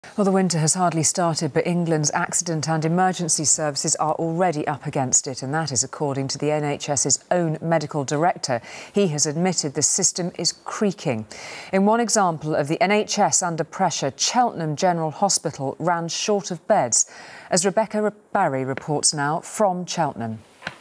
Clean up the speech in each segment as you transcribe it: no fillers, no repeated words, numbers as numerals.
Well, the winter has hardly started, but England's accident and emergency services are already up against it, and that is according to the NHS's own medical director. He has admitted the system is creaking. In one example of the NHS Under Pressure, Cheltenham General Hospital ran short of beds. As Rebecca Barry reports now from Cheltenham.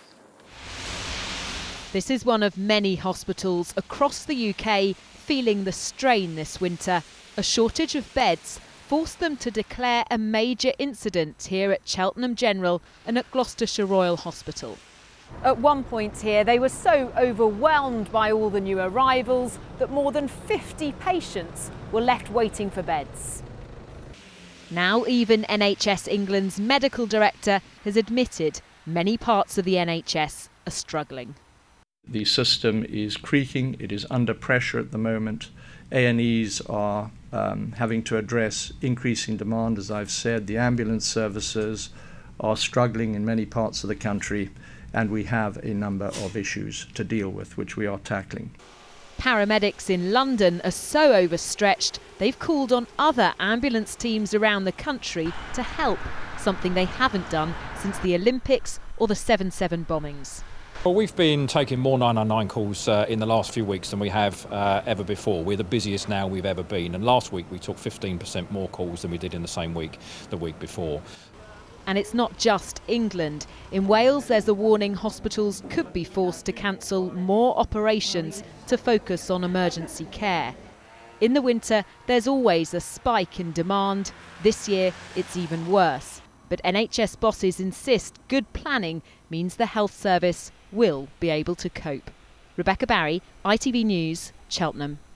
This is one of many hospitals across the UK feeling the strain this winter. A shortage of beds forced them to declare a major incident here at Cheltenham General and at Gloucestershire Royal Hospital. At one point here, they were so overwhelmed by all the new arrivals that more than 50 patients were left waiting for beds. Now even NHS England's medical director has admitted many parts of the NHS are struggling. The system is creaking, it is under pressure at the moment. A&Es are having to address increasing demand, as I've said. The ambulance services are struggling in many parts of the country, and we have a number of issues to deal with, which we are tackling. Paramedics in London are so overstretched, they've called on other ambulance teams around the country to help, something they haven't done since the Olympics or the 7/7 bombings. Well, we've been taking more 999 calls in the last few weeks than we have ever before. We're the busiest now we've ever been, and last week we took 15% more calls than we did in the same week the week before. And it's not just England. In Wales, there's a warning hospitals could be forced to cancel more operations to focus on emergency care. In the winter, there's always a spike in demand. This year, it's even worse. But NHS bosses insist good planning means the health service will be able to cope. Rebecca Barry, ITV News, Cheltenham.